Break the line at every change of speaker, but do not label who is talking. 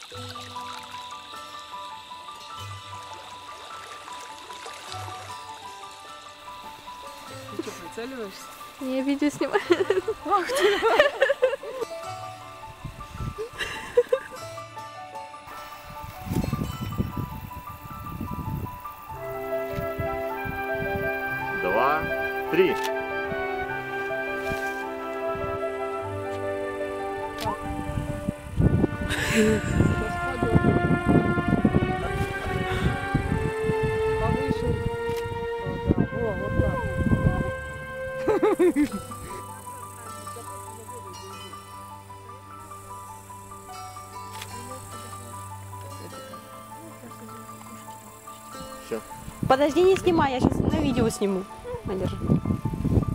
Ты что, прицеливаешься?
Я видео снимаю.
Ах ты!
Два, три.
Повыше. Да, вот так.
Все.
Подожди, не снимай, я сейчас на видео сниму. Надержи.